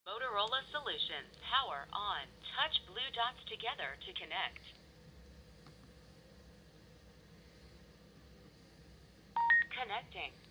Motorola Solutions. Power on. Touch blue dots together to connect. Connecting.